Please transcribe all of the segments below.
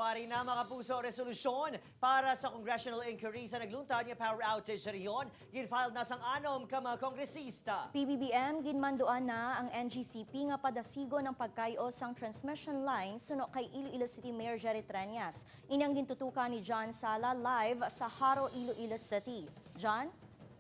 January na makapuso resolusyon para sa congressional inquiry sa nagluntad nga power outage sa riyon. Ginfiled na sang anom ka mga kongresista. PBBM ginmanduan na ang NGCP nga padasigo ng pagkayo sang transmission line suno kay Iloilo City Mayor Jerry Treñas. Inyang gintutukan ni John Sala live sa Haro, Iloilo City. John?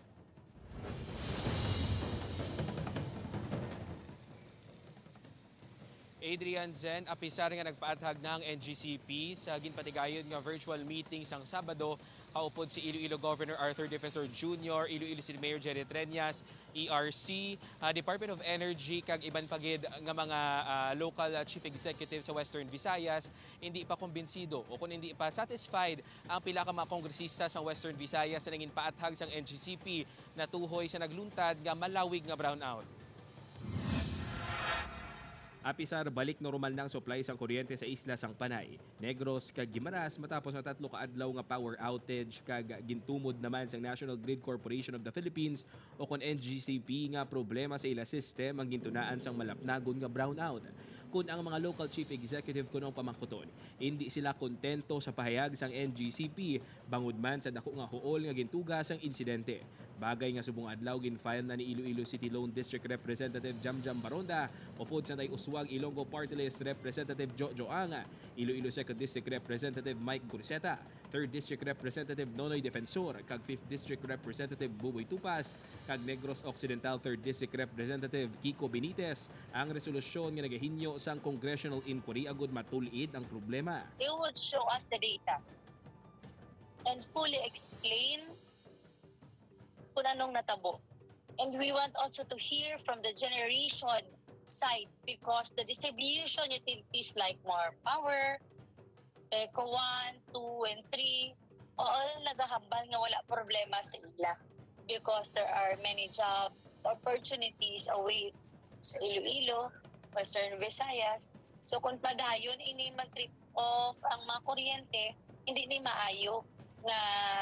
Adrian Zen, apisar nga nagpaathag ng NGCP sa ginpatigayon nga virtual meeting sang Sabado, kaupod si Iloilo Governor Arthur Defensor Jr., Iloilo City Mayor Jerry Treñas, ERC, Department of Energy, kag iban pagid nga mga local chief executive sa Western Visayas, hindi pa kumbinsido o kung hindi pa satisfied ang pila ka mga kongresista sa Western Visayas na naging paathag sang NGCP na tuhoy sa nagluntad nga malawig nga brownout. Apisar balik normal ng supply sang kuryente sa isla sang Panay, Negros kag Guimaras matapos na 3 ka adlaw nga power outage kag gintumod naman sang National Grid Corporation of the Philippines o kon NGCP nga problema sa ila system ang gintunaan sang malapnagon nga brownout. Kun ang mga local chief executive kunong pamangkuton, hindi sila kontento sa pahayag sang NGCP bangod man sa dako nga huol nga gintuga sang insidente. Bagay nga subong adlaw ginfile na ni Iloilo City Lone District Representative Jamjam Baronda upod sa tay Uswag Ilonggo Party List Representative Jojo Anga, Iloilo 2nd District Representative Mike Gurseta, 3rd District Representative Nonoy Defensor, kag 5th District Representative Buboy Tupas, kag Negros Occidental 3rd District Representative Kiko Benitez. Ang resolusyon nga nagahinyo sang congressional inquiry agud matulid ang problema. They would show us the data and fully explain kung anong natabo. And we want also to hear from the generation side because the distribution utilities like More Power, ECO 1, 2, and 3, all nagahambal nga wala problema sa ila because there are many job opportunities away sa Iloilo, Western Visayas. So kung padayon ini mag-trip off ang mga kuryente, hindi ni maayo nga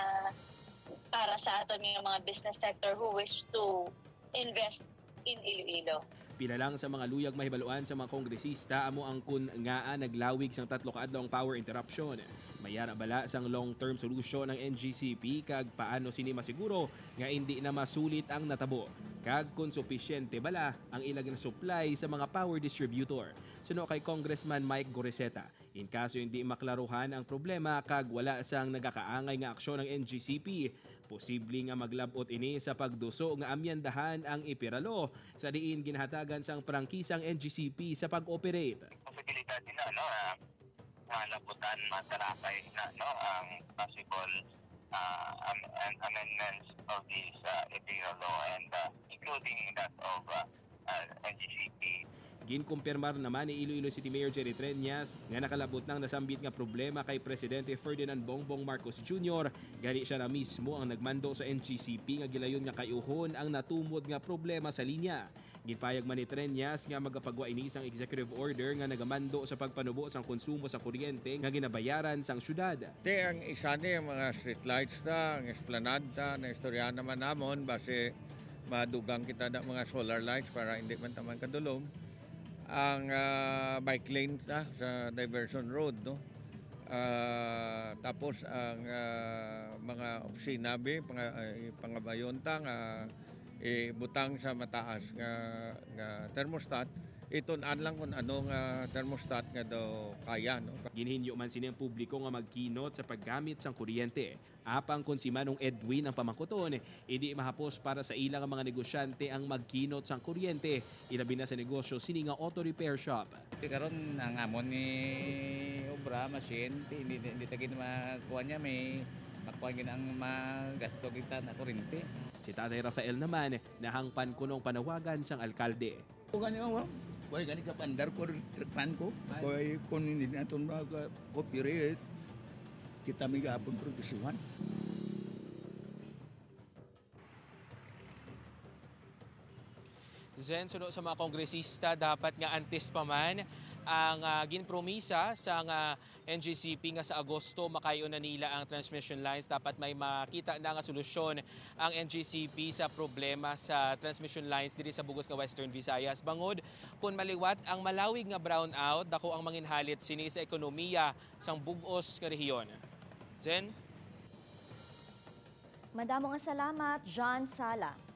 para sa aton ng mga business sector who wish to invest in Iloilo. Pila lang sa mga luyag mahibaluan sa mga kongresista amo ang kun ngaa naglawig sang 3 ka adlaw power interruption. Mayara bala sang long-term solution ng NGCP kag paano sini masiguro nga hindi na masulit ang natabo. Kag kung supisyente bala ang ilang supply sa mga power distributor. Suno kay Congressman Mike Gurseta, in kaso hindi maklaruhan ang problema kag wala sang nagakaangay nga aksyon ng NGCP, posible nga maglabot ini sa pagduso nga amyandahan ang ipiralo sa diin ginahatagan sang prangkisang NGCP sa pag-operate. Posibilidad din na labutan matarapay na ang possible amendments of this imperial law and including that of NGCP. Ginkumpirmar naman ni Iloilo City Mayor Jerry Treñas nga nakalabot nang nasambit nga problema kay Presidente Ferdinand Bongbong Marcos Jr. Gani siya na mismo ang nagmando sa NGCP nga gilayon nga kayuhon ang natumod nga problema sa linya. Ginpayag man ni Treñas nga magapagwa ini sang executive order nga nagamando sa pagpanubo sang konsumo sa kuryente nga ginabayaran sang syudad. Ang isa ni mga street lights ta, ang esplanada na istorya naman namon base madugang kita na mga solar lights para hindi man taman kadulom. Ang bike lane sa diversion road, no? Tapos ang mga opisina pangabayonta nga butang sa mataas nga thermostat. Itunan lang kung anong thermostat nga daw kaya, no? Ginhinyo man sining publiko nga magkinot sa paggamit sang kuryente. Apang kung si Manong Edwin ang pamangkuton, hindi mahapos para sa ilang mga negosyante ang magkinot sang kuryente. Ilabi na sa negosyo sini nga auto repair shop. Karon ang amon ni obra machine, hindi tagin makuha niya may makuha ang magasto kita na kuryente. Si Tatay Rafael naman nahangpan kunong panawagan sang alkalde. Kaya ganit ka pandar ko trikpan ko. Kaya kung hindi natin mag-copyright, kita may gapon produsyuhan. Zen, suno sa mga kongresista, dapat nga antes pa man ang ginpromisa sa NGCP nga sa Agosto makayo na nila ang transmission lines. Dapat may makita na nga solusyon ang NGCP sa problema sa transmission lines diri sa bugos nga Western Visayas. Bangod kung maliwat ang malawig nga brownout, dako ang manginhalit sini sa ekonomiya sang bugos nga rehiyon. Jen? Madamo nga salamat, John Sala.